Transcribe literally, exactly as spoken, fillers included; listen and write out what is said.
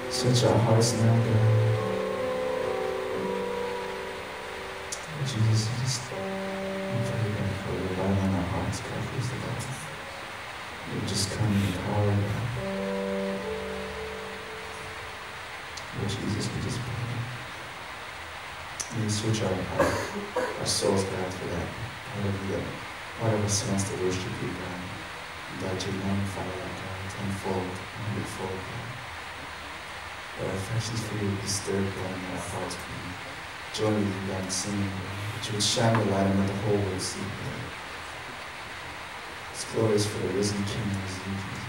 Search our hearts now, God. Jesus, just we pray, God, for revival in our hearts, God, please, God. You just come in power, God. Lord Jesus, we just pray. You search our heart, our souls, God, for that. Part of the part of us wants to worship you, God. God, to magnify that, God, tenfold, hundredfold, God. Our affections for you be stirred, God, in our hearts, God. Join with you, God, in singing, God. That you would shine the light and let the whole world see, God. It's glorious for the risen King, Jesus.